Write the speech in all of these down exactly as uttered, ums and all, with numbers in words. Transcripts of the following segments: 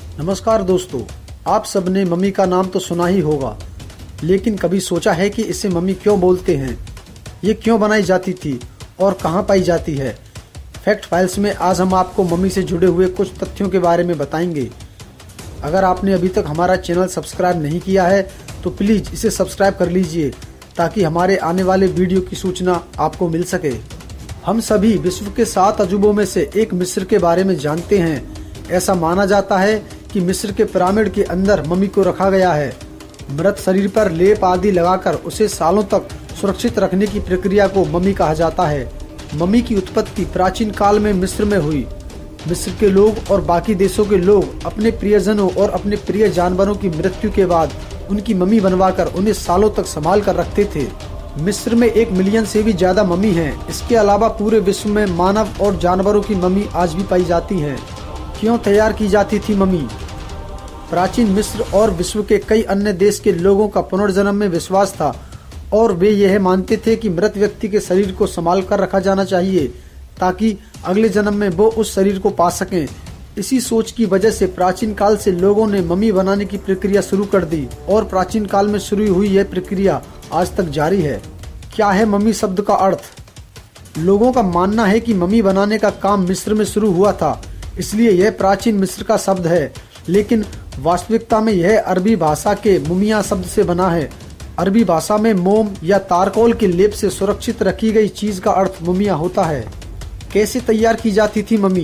नमस्कार दोस्तों, आप सबने मम्मी का नाम तो सुना ही होगा, लेकिन कभी सोचा है कि इसे मम्मी क्यों बोलते हैं, ये क्यों बनाई जाती थी और कहाँ पाई जाती है। फैक्ट फाइल्स में आज हम आपको मम्मी से जुड़े हुए कुछ तथ्यों के बारे में बताएंगे। अगर आपने अभी तक हमारा चैनल सब्सक्राइब नहीं किया है तो प्लीज़ इसे सब्सक्राइब कर लीजिए ताकि हमारे आने वाले वीडियो की सूचना आपको मिल सके। हम सभी विश्व के सात अजूबों में से एक मिस्र के बारे में जानते हैं। ऐसा माना जाता है कि मिस्र के पिरामिड के अंदर मम्मी को रखा गया है। मृत शरीर पर लेप आदि लगाकर उसे सालों तक सुरक्षित रखने की प्रक्रिया को मम्मी कहा जाता है। मम्मी की उत्पत्ति प्राचीन काल में मिस्र में हुई। मिस्र के लोग और बाकी देशों के लोग अपने प्रियजनों और अपने प्रिय जानवरों की मृत्यु के बाद उनकी मम्मी बनवाकर उन्हें सालों तक संभाल कर रखते थे। मिस्र में एक मिलियन से भी ज्यादा मम्मी हैं। इसके अलावा पूरे विश्व में मानव और जानवरों की मम्मी आज भी पाई जाती हैं। क्यों तैयार की जाती थी मम्मी? प्राचीन मिस्र और विश्व के कई अन्य देश के लोगों का पुनर्जन्म में विश्वास था और वे यह मानते थे कि मृत व्यक्ति के शरीर को संभाल कर रखा जाना चाहिए ताकि अगले जन्म में वो उस शरीर को पा सकें। इसी सोच की वजह से प्राचीन काल से लोगों ने मम्मी बनाने की प्रक्रिया शुरू कर दी और प्राचीन काल में शुरू हुई यह प्रक्रिया आज तक जारी है। क्या है मम्मी शब्द का अर्थ? लोगों का मानना है कि मम्मी बनाने का काम मिस्र में शुरू हुआ था, इसलिए यह प्राचीन मिस्र का शब्द है, लेकिन वास्तविकता में यह अरबी भाषा के मुमिया शब्द से बना है। अरबी भाषा में मोम या तारकोल के लेप से सुरक्षित रखी गई चीज का अर्थ मुमिया होता है। कैसे तैयार की जाती थी मम्मी?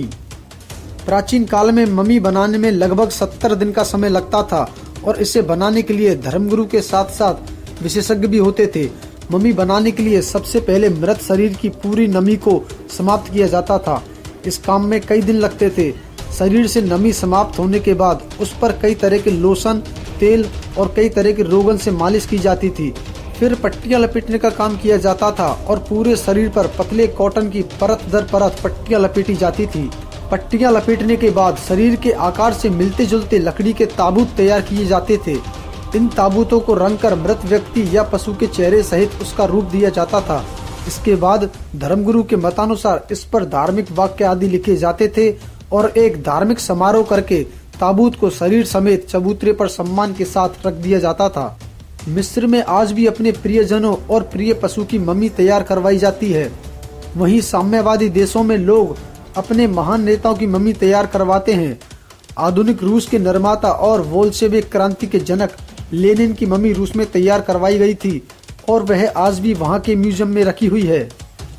प्राचीन काल में मम्मी बनाने में लगभग सत्तर दिन का समय लगता था और इसे बनाने के लिए धर्मगुरु के साथ साथ विशेषज्ञ भी होते थे। मम्मी बनाने के लिए सबसे पहले मृत शरीर की पूरी नमी को समाप्त किया जाता था। इस काम में कई दिन लगते थे। शरीर से नमी समाप्त होने के बाद उस पर कई तरह के लोशन, तेल और कई तरह के रोगन से मालिश की जाती थी। फिर पट्टियां लपेटने का काम किया जाता था और पूरे शरीर पर पतले कॉटन की परत दर परत पट्टियां लपेटी जाती थी। पट्टियां लपेटने के बाद शरीर के आकार से मिलते जुलते लकड़ी के ताबूत तैयार किए जाते थे। इन ताबूतों को रंग कर मृत व्यक्ति या पशु के चेहरे सहित उसका रूप दिया जाता था। इसके बाद धर्मगुरु के मतानुसार इस पर धार्मिक वाक्य आदि लिखे जाते थे और एक धार्मिक समारोह करके ताबूत को शरीर समेत चबूतरे पर सम्मान के साथ रख दिया जाता था। मिस्र में आज भी अपने प्रियजनों और प्रिय पशु की मम्मी तैयार करवाई जाती है। वहीं साम्यवादी देशों में लोग अपने महान नेताओं की मम्मी तैयार करवाते हैं। आधुनिक रूस के निर्माता और बोल्शेविक क्रांति के जनक लेनिन की मम्मी रूस में तैयार करवाई गई थी और वह आज भी वहां के म्यूजियम में रखी हुई है।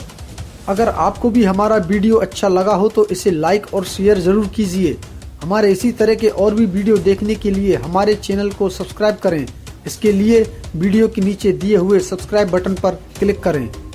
अगर आपको भी हमारा वीडियो अच्छा लगा हो तो इसे लाइक और शेयर जरूर कीजिए। हमारे इसी तरह के और भी वीडियो देखने के लिए हमारे चैनल को सब्सक्राइब करें। इसके लिए वीडियो के नीचे दिए हुए सब्सक्राइब बटन पर क्लिक करें।